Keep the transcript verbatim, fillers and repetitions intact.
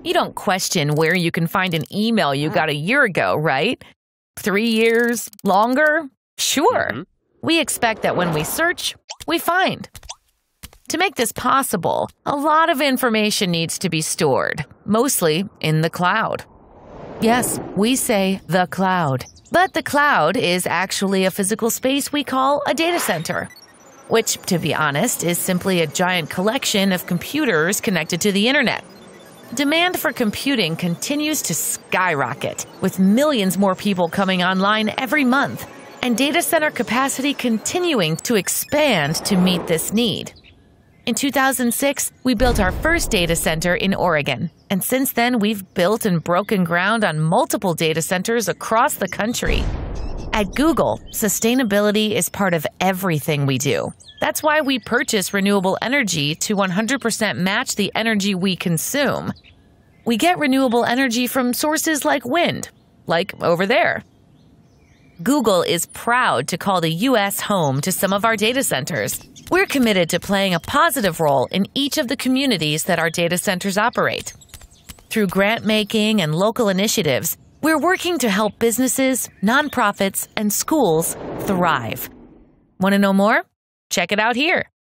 You don't question where you can find an email you got a year ago, right? Three years? Longer? Sure. Mm-hmm. We expect that when we search, we find. To make this possible, a lot of information needs to be stored, mostly in the cloud. Yes, we say the cloud. But the cloud is actually a physical space we call a data center, which, to be honest, is simply a giant collection of computers connected to the internet. Demand for computing continues to skyrocket, with millions more people coming online every month, and data center capacity continuing to expand to meet this need. In two thousand six, we built our first data center in Oregon, and since then we've built and broken ground on multiple data centers across the country. At Google, sustainability is part of everything we do. That's why we purchase renewable energy to one hundred percent match the energy we consume. We get renewable energy from sources like wind, like over there. Google is proud to call the U S home to some of our data centers. We're committed to playing a positive role in each of the communities that our data centers operate. Through grant-making and local initiatives, we're working to help businesses, nonprofits, and schools thrive. Want to know more? Check it out here.